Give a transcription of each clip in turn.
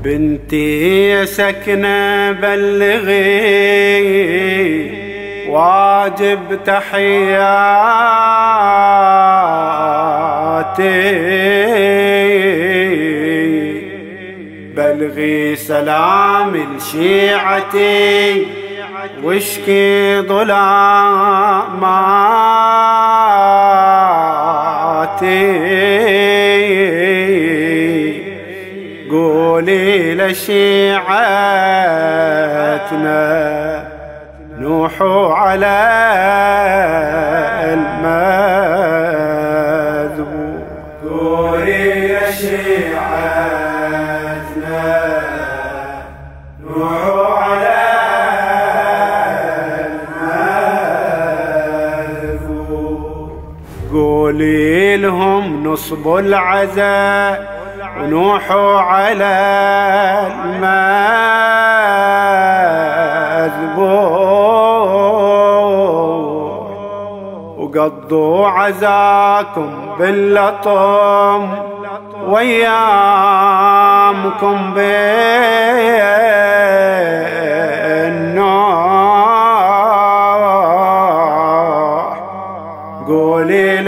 بنتي يا سكنة بلغي واجب تحياتي، بلغي سلام لشيعتي واشكي ظلاماتي، قولي لشيعتنا نوحوا على المذبوح، قولي لشيعتنا نوحوا على المذبوح، قولي لهم نصبوا العزاء ونوحوا على المذبوح، وقضوا عزاكم باللطم ويامكم بالنوح، قولي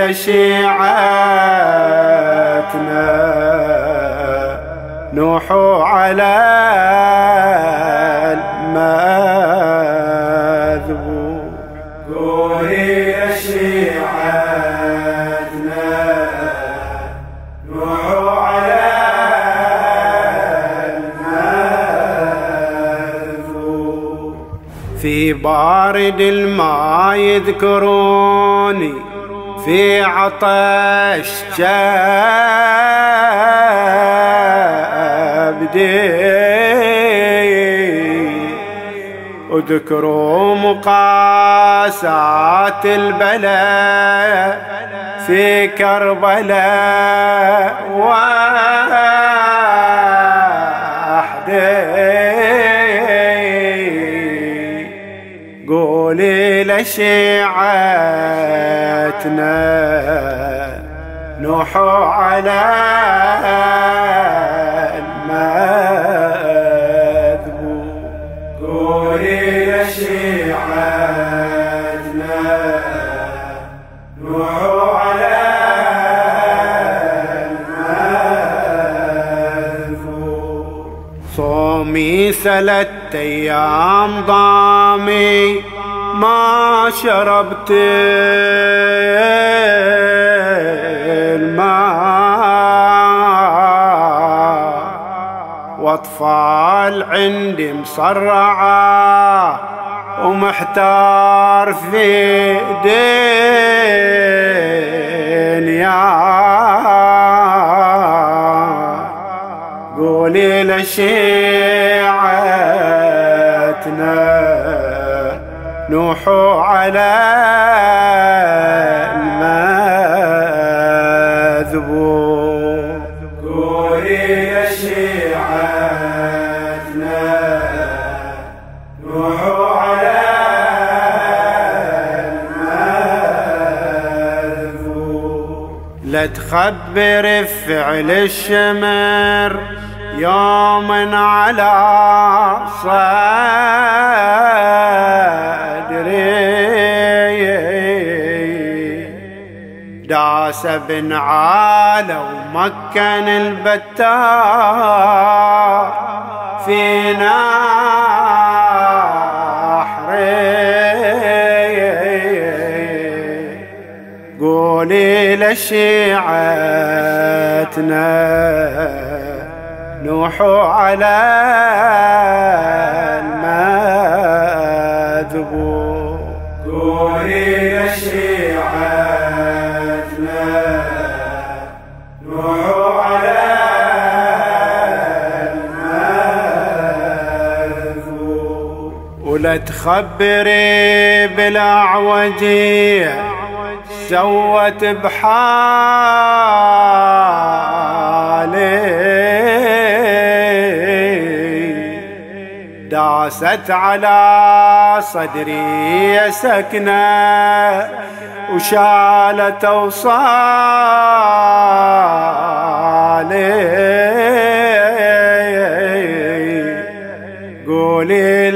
لشيعتنا نوحوا على المذبوح، قولي لشيعتنا نوحوا على المذبوح، في بارد الماء يذكروني في عطش كبدي، اذكروا مقاسات البلاء في كربلاء وحدي، قولي لشيعتنا نوحوا على المذبوح، قولي لشيعتنا نوحوا على المذبوح، صومي 3 أيام ضامي ما شربت الماء، واطفال عندي مصرعة ومحتار في دنيا، قولي لشيعتنا نوحوا على المذبوح، قولي لشيعتنا نوحوا على المذبوح، لا تخبر فعل الشمر يوما على صدري، داس بن عالة ومكن البتار في نحري، قولي لشيعتنا نوحوا على المذبوح، قولي لشيعتنا نوحوا على المذبوح، ولا تخبري بالأعوجية سوت بحالي، داست على صدري سكنة وشالت أوصالي، قولي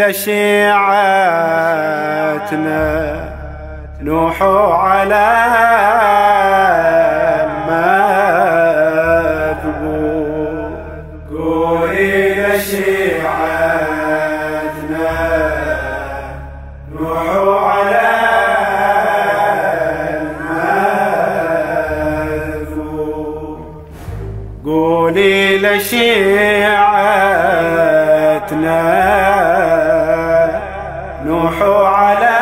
لشيعتنا نوحوا على المذبوح. قولي لشيعتنا نوحوا على المذبوح. قولي لشيعتنا نوحوا على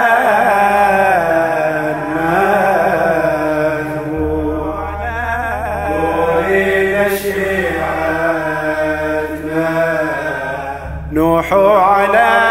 المذبوح. قولي لشيعتنا نوحوا على